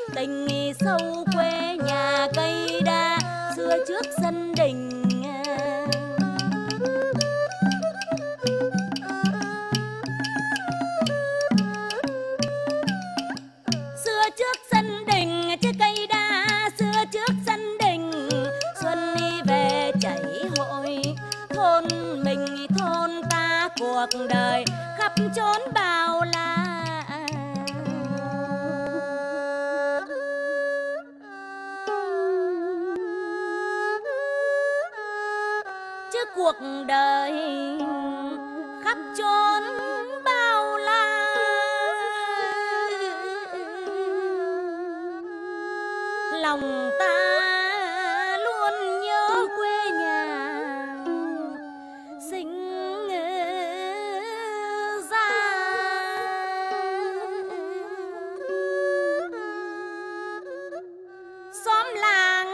tình sâu quê nhà cây đa xưa trước sân đình. Xưa trước sân đình chiếc cây đa, xưa trước sân đình xuân về chảy hội. Thôn mình thôn ta cuộc đời khắp chốn bao la. Chứ cuộc đời khắp chốn bao la. Lòng ta luôn nhớ quê nhà sinh ra. Xóm làng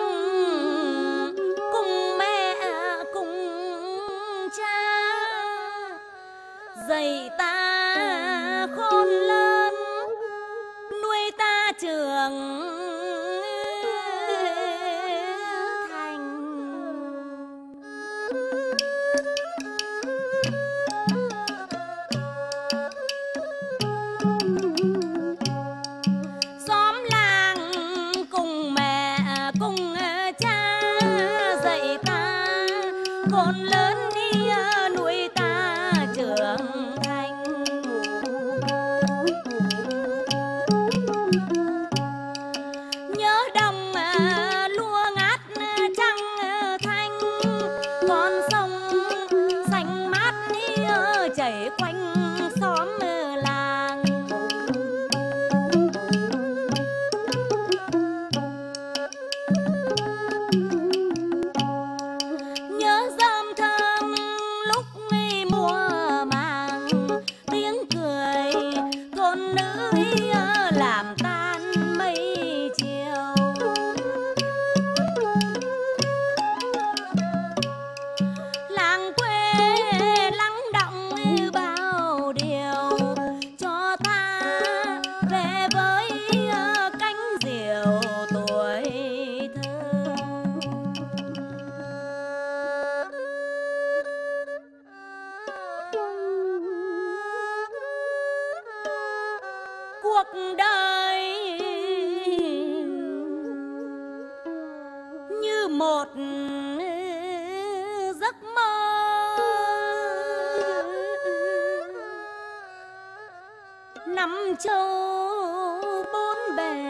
cùng mẹ cùng cha dạy ta khôn lớn, nuôi ta trưởng khôn lớn đi nuôi ta trưởng thành. Nhớ đồng lúa ngát trăng thanh, con sông xanh mát đi chảy quanh xóm làng. Nhớ rơm thơm lúc mùa màng, tiếng cười thôn nữ làm tan mây chiều. Làng quê lắng động bao điều cho ta về với cánh diều tuổi thơ. Cuộc đời như một giấc mơ, năm châu bốn bể